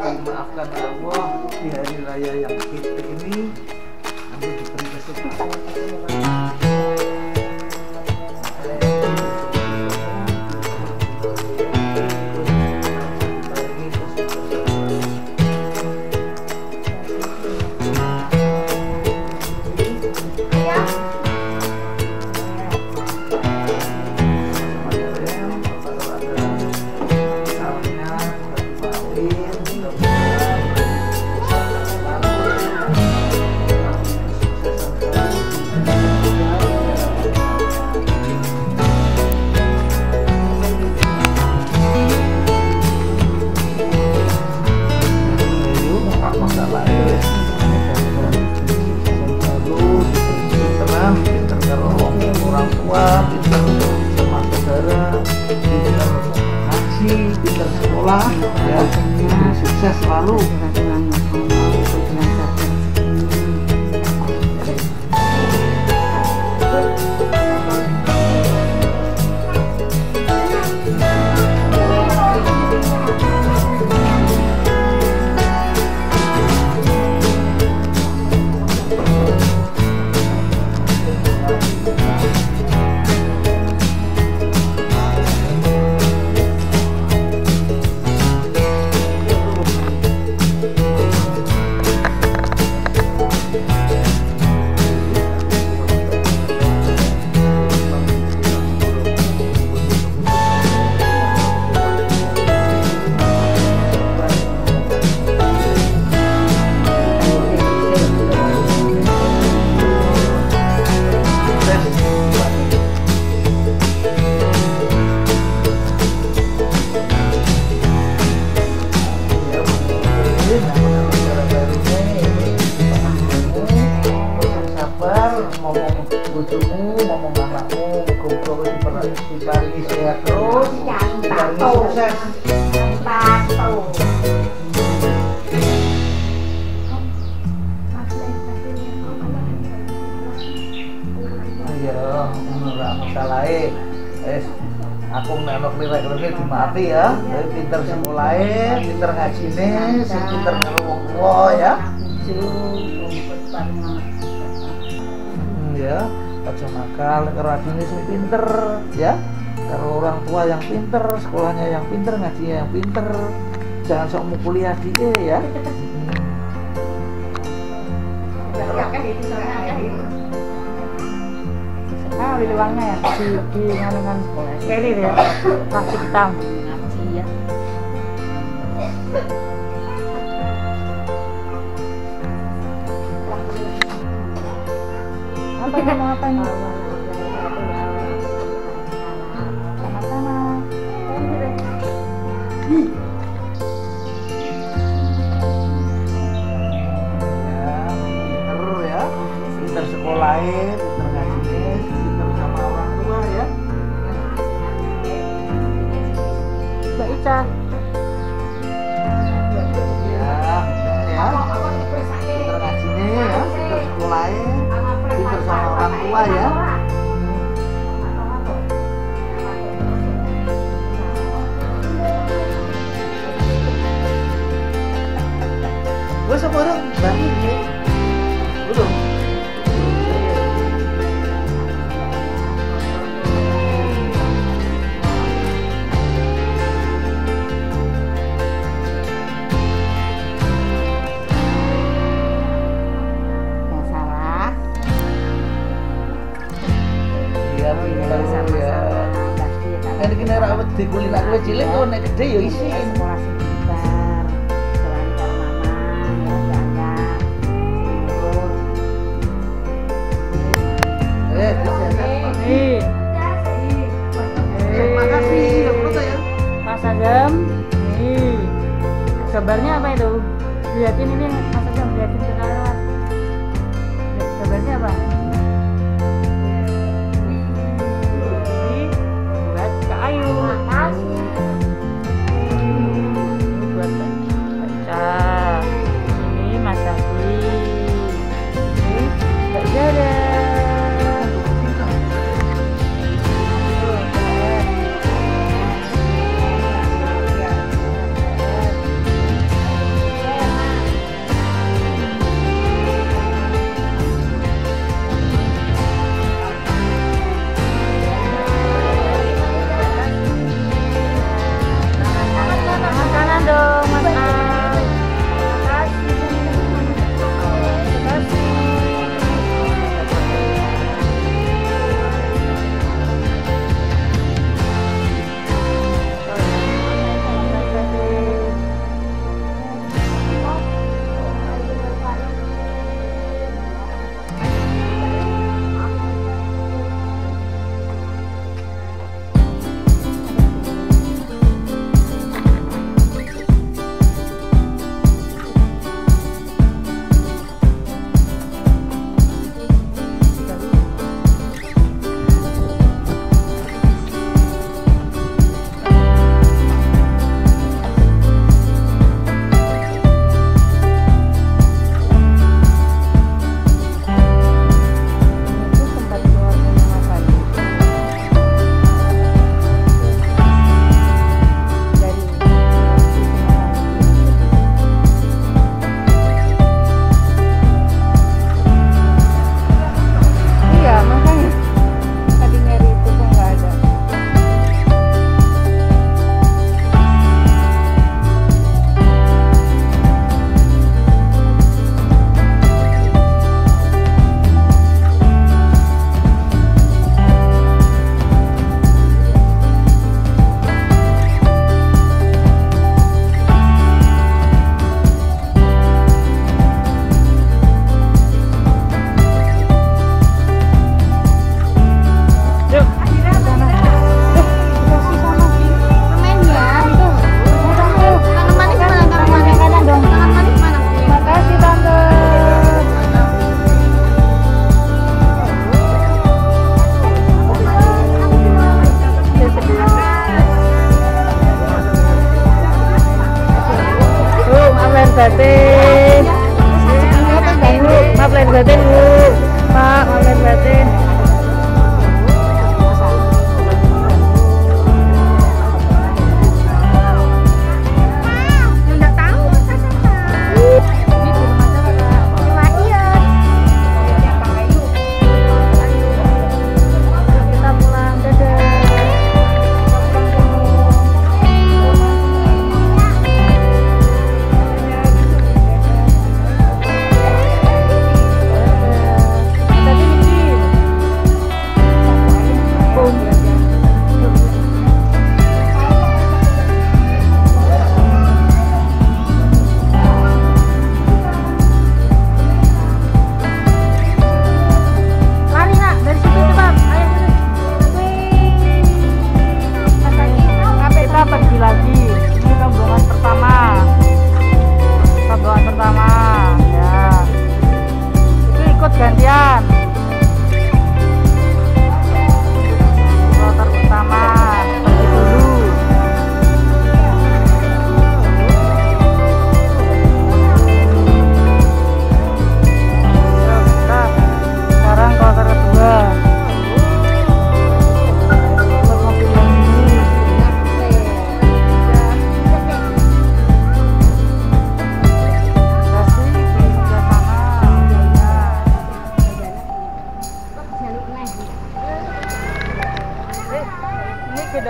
maafkan Allah di hari raya yang kita ini, nanti diberi kesempatan. Pintar sekolah ya, sukses selalu. Ngomong bujumu, ngomong anakmu, muga-muga diparingi sehat terus, diparingi sukses. Ayo, ora masalahe. Wis, aku nek klirek-klirek dimaafi ya. Tapi pinter sekolahe, pinter ngajine, sing pinter karo wong tuwa ya. Ya, aja nakal karo adine sing pinter ya, karo orang tua yang pinter, sekolahnya yang pinter, ngajinya yang pinter, jangan sok mukuli adike ya. Ah, biluangnya ya di nganungan sekali ya, plastik hitam. Iya. Apa ngomong apa nih? Sama-sama. Ya, pinter sekolahin, pinter ngajine, pinter sama orang tua ya. Mbak Ica. Ya, pinter ngajine ya, pinter sekolahin, pinter sama orang tua ya. Gue sama orang bangun ya. Belum. Yang salah. Iya, pinter ya. Kan kena rawat di kulin aku cilik kok nek gede ya isin. Sekolah sebentar. Selain kalau mama, ya jaga. Makasih, ya foto ya. Mas Agam. Nih. Gambarnya apa itu? Lihatin ini Mas Agam, lihatin ke kamera. Gambarnya apa? Ini buat Kak Ayu. Makasih.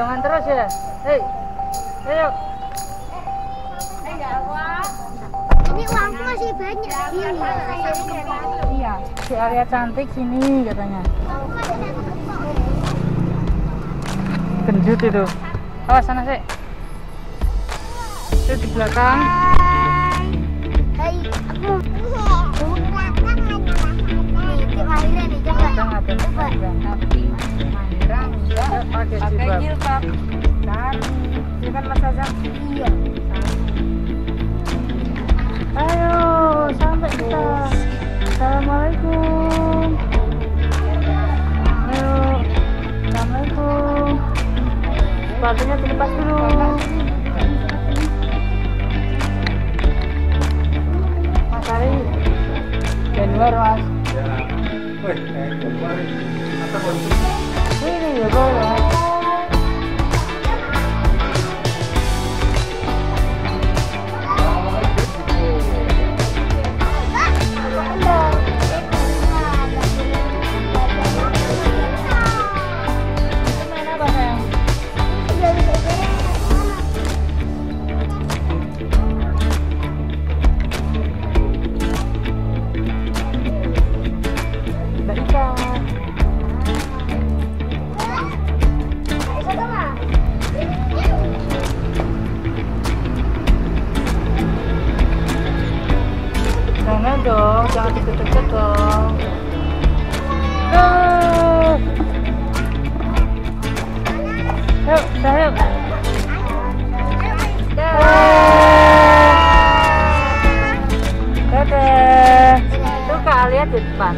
Jangan terus ya. Hei. Ayo. Ini uangku masih banyak. Iya, di area cantik sini katanya. Gendut itu. Awas sana sih. Itu di belakang. Hai, aku. Nih, mainnya nih, coba. Coba. Pakai jilbab. Ini kan Mas Azam. Iya. Ayo, sampai kita. Assalamualaikum. Ayo, assalamualaikum. Sepatunya dilepas dulu. Mas Ari, Januar Mas. Ini ya boleh. Jangan dong, jangan deket-deket dong. Yuk, dah yuk. Dadah. Itu kalian di depan.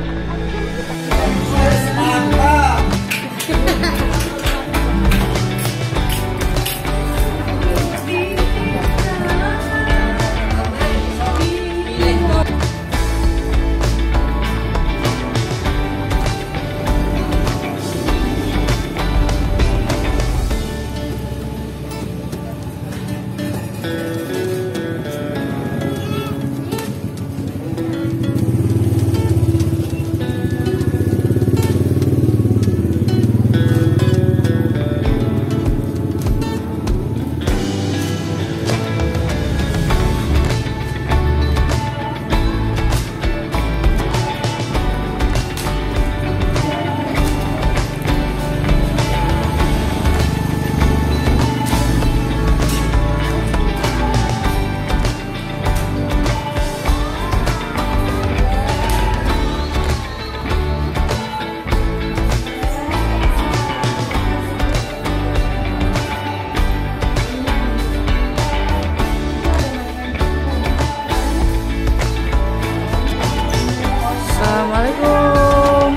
Assalamualaikum.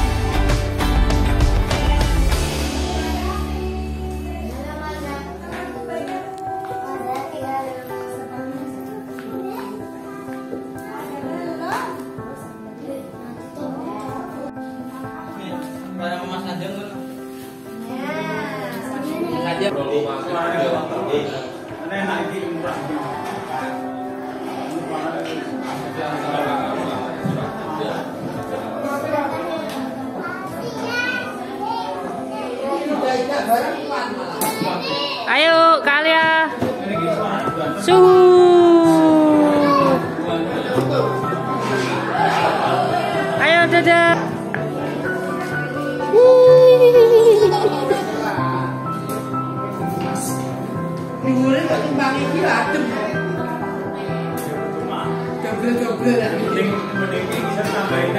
Ayo kalian. Suhu. Ayo dadah. Liburan kok timbang iki adem. Dobel-dobel lah. Mending bisa tambahin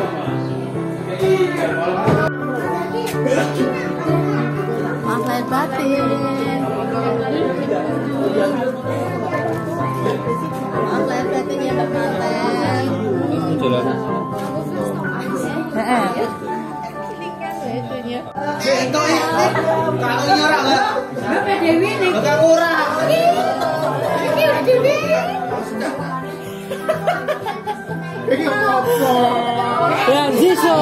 Maaf lahir batin. Maaf lahir batin ya Mbak Manten. Itu kalau nyorak enggak? Bapak Dewi nih. Enggak murah. Ini Mbak Dewi. Ini apa? Ya, Ziso.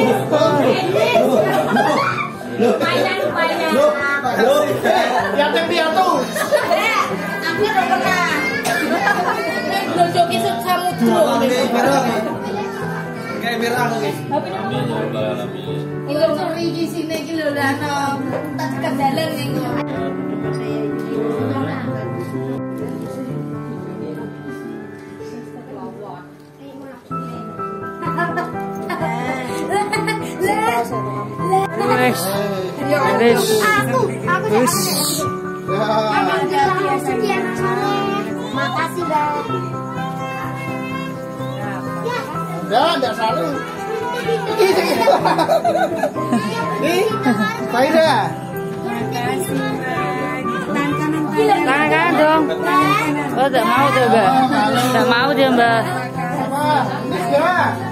Mainan. Yang piatu. Aku udah pernah. Joki samudra. Kayak merah lagi. Iku suri iki sine iki lho ana tak kendalan iku. Wes. Wes. Wes. Makasih, Bang. Enggak saling. Nih, Faida. Tangan kanan dong. Oh, tak mau tuh, Mbak. Tak mau dia, Mbak. Apa? Enggak.